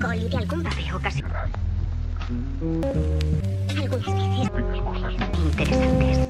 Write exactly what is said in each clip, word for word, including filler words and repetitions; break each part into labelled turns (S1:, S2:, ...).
S1: coli de algún babeo casi. Algunas veces interesantes.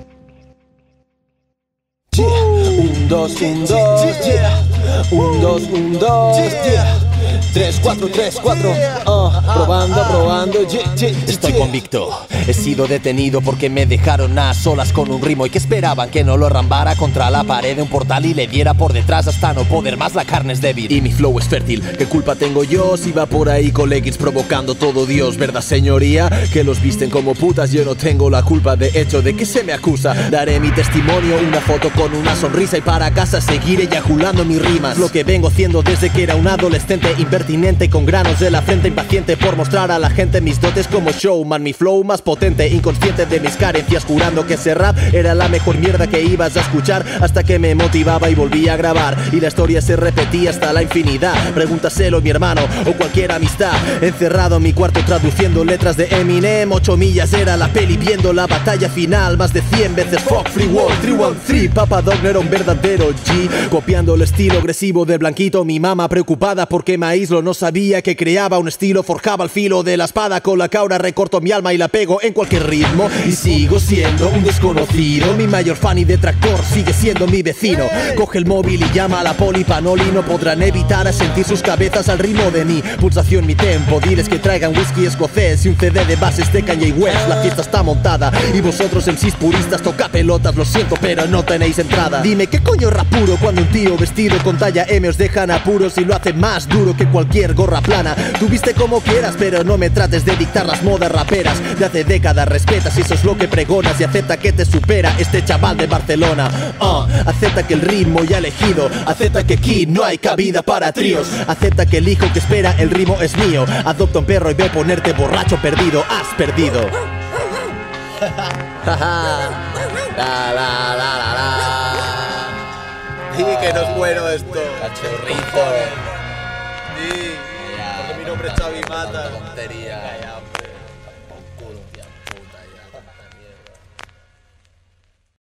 S2: Yeah. Un, dos, un, dos, yeah. Un, dos, un, dos, yeah. Tres, cuatro, tres, cuatro, uh, probando, probando, yeah, yeah, yeah.
S3: Estoy convicto, he sido detenido porque me dejaron a solas con un ritmo y que esperaban que no lo arrambara contra la pared de un portal y le diera por detrás hasta no poder más. La carne es débil y mi flow es fértil. ¿Qué culpa tengo yo si va por ahí con leggings provocando todo Dios? ¿Verdad, señoría? Que los visten como putas. Yo no tengo la culpa de hecho de que se me acusa. Daré mi testimonio, una foto con una sonrisa y para casa seguiré eyaculando mis rimas. Lo que vengo haciendo desde que era un adolescente impertinente con granos de la frente, impaciente por mostrar a la gente mis dotes como showman. Mi flow más potente, inconsciente de mis carencias, jurando que ese rap era la mejor mierda que ibas a escuchar, hasta que me motivaba y volví a grabar y la historia se repetía hasta la infinidad. Pregúntaselo a mi hermano o cualquier amistad. Encerrado en mi cuarto traduciendo letras de Eminem. Ocho millas era la peli viendo la batalla final más de cien veces. Fuck Free World tres uno tres. Papa Dog no era un verdadero G, copiando el estilo agresivo del blanquito. Mi mamá preocupada porque Maíslo no sabía que creaba un estilo, forjaba el filo de la espada con la que ahora recorto mi alma y la pego en cualquier ritmo. Y sigo siendo un desconocido, mi mayor fan y detractor sigue siendo mi vecino. Coge el móvil y llama a la poli panoli, no podrán evitar a sentir sus cabezas al ritmo de mi pulsación, mi tempo. Diles que traigan whisky escocés y un C D de bases de Kanye West. La fiesta está montada y vosotros M Cs puristas toca pelotas, lo siento pero no tenéis entrada. Dime qué coño rap puro cuando un tío vestido con talla M os dejan apuros y lo hace más duro que cualquier gorra plana. Tú viste como quieras pero no me trates de dictar las modas raperas de hace décadas. Respetas si eso es lo que pregonas y acepta que te supera este chaval de Barcelona. uh, Acepta que el ritmo ya elegido, acepta que aquí no hay cabida para tríos, acepta que el hijo que espera el ritmo es mío. Adopta un perro y ve a ponerte borracho perdido. Has perdido.
S2: La, la, la, la, la. Sí, que no es bueno esto.
S3: Cachorrito.
S2: Sí, porque mi nombre es Xavi Mata.
S3: Tontería.
S2: Calla, hombre.